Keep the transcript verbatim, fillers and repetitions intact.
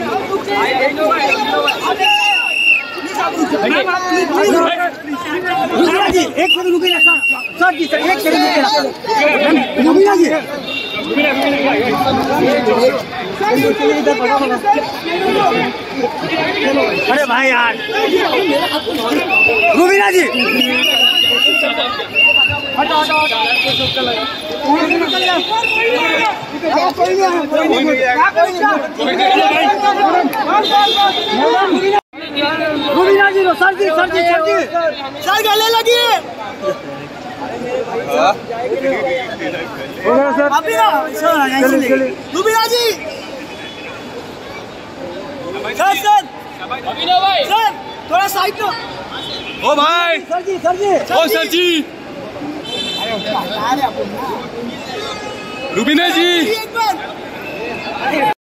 जी एक सेकंड रुकिए sir sir जी सर एक सेकंड रुकिए रुबिना जी अरे भाई यार रुबिना जी हटो हटो रुबिना जी सर जी सर जी सर जी सर गले लगी रुबिना जी सर सर भाई सर थोड़ा साइड लो ओ भाई सर जी सर जी ओ सर जी रुबिना जी